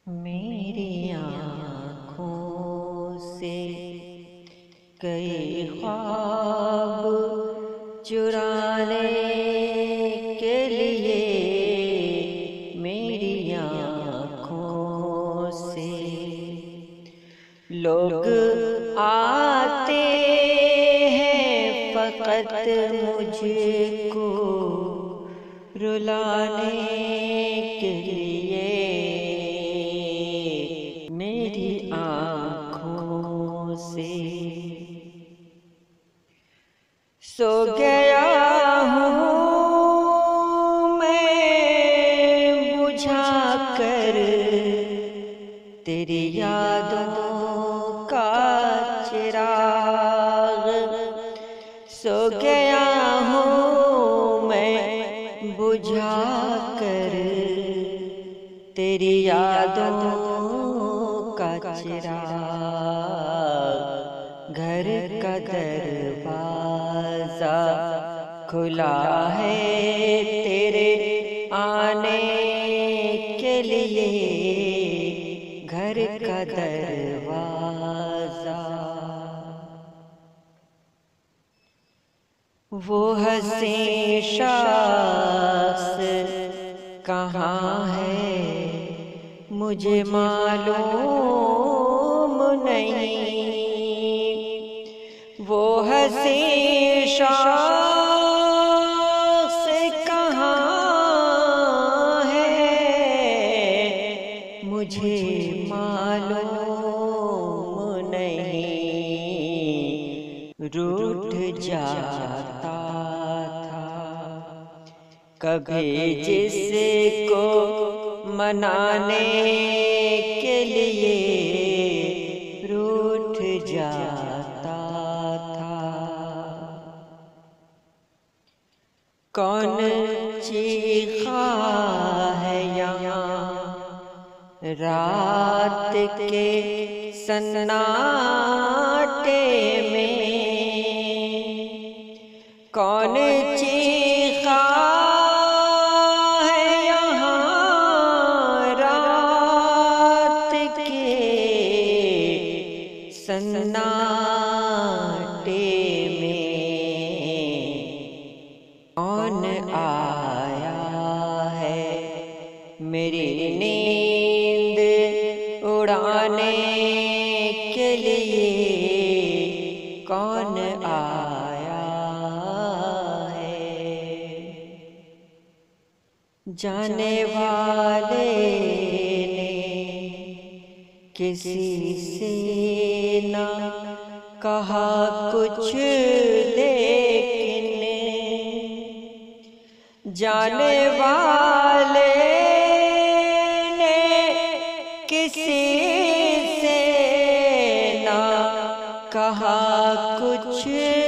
میری آنکھوں سے کئی خواب چرانے کے لیے میری آنکھوں سے لوگ آتے ہیں فقط مجھ کو رلانے کے لیے میری آنکھوں سے سو گیا ہوں میں بجھا کر تیری یادوں کا چراغ سو گیا ہوں میں بجھا کر تیری یادوں کا چراغ گھر کا دروازہ کھلا ہے تیرے آنے کے لیے گھر کا دروازہ وہ حسین شخص کہاں ہے مجھے معلوم نہیں وہ حسین شخص کہاں ہے مجھے معلوم نہیں روٹھ جاتا تھا کبھی جس کو منانے کے لیے روٹھ جاتا تھا کون چیخا ہے یہاں رات کے سناٹے میں کون چیخا ہے یہاں رات کے سناٹے میں کون آیا ہے میری نیند اڑانے کے لیے کون آیا ہے جانے والے نے کسی سے نہ کہا کچھ لیکن جانے والے نے کسی سے نہ کہا کچھ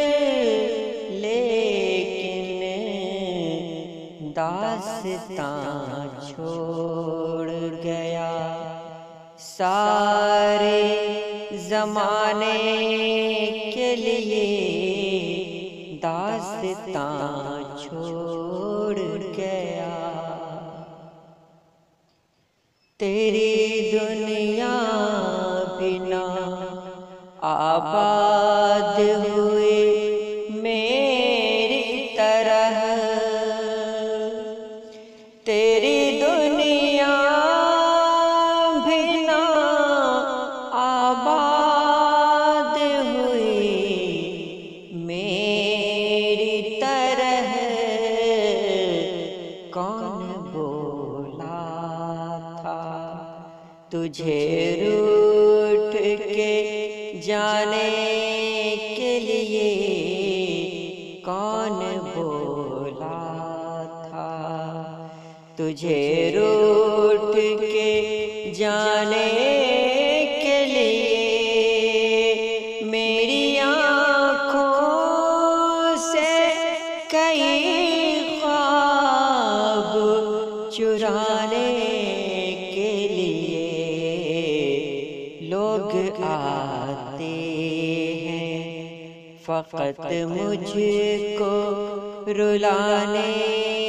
لیکن داستاں چھوڑ گیا سارے زمانے کے لیے داستاں چھوڑ گیا تیری دنیا بنا آباد ہوئے میری طرح تیری دنیا بنا آباد ہوئی میری طرح کون بولا تھا تجھے روٹھ کے جانے کے لیے کون بولا تھا تجھے روٹھ کے جانے کے لیے میری آنکھوں سے کئی خواب چرانے کے لیے لوگ آتے ہیں فقط مجھ کو رلانے